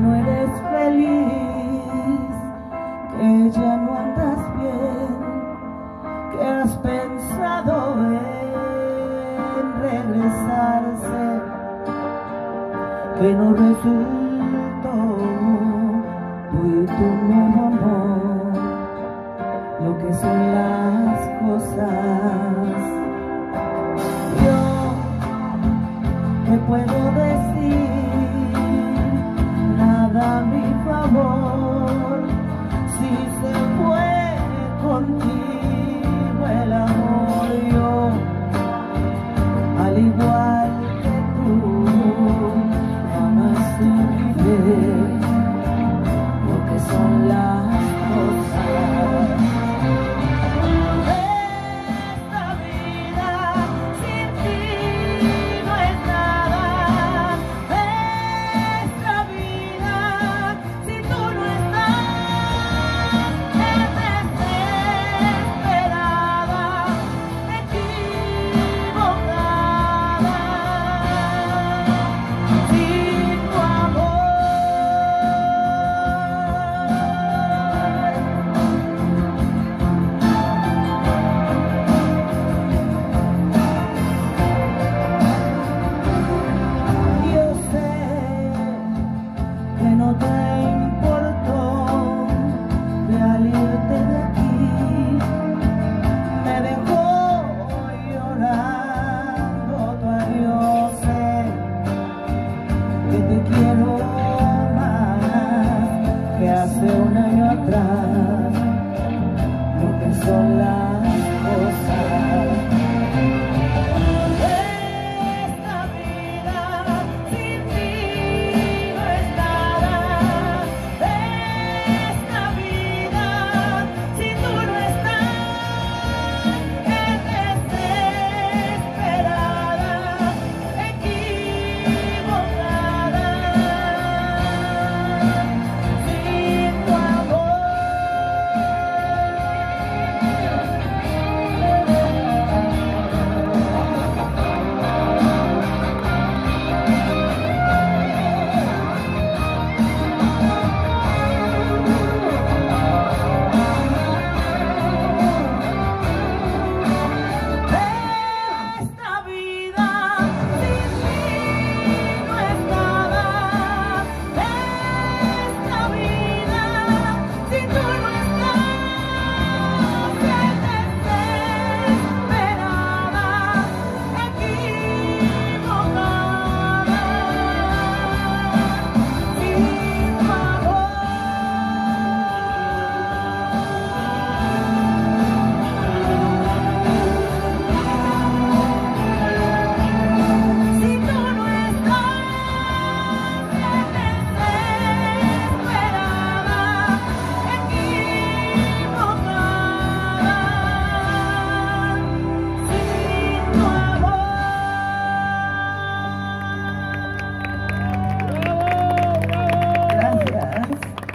no eres feliz, que ya no andas bien, que has pensado en regresarse, que no resultó tú y tu nuevo amor, lo que son las cosas. Yo te puedo decir nada a mi favor, si se fue contigo el amor. Yo, al igual que tú, jamás olvidé lo que son las cosas. Esta vida sin ti no es nada. Esta vida si tú no estás es desesperada, equivocada. Sin tu amor yo sé que no te importó de al irte de aquí, me dejó llorando tu adiós. Sé que te quiero más que hace un año atrás.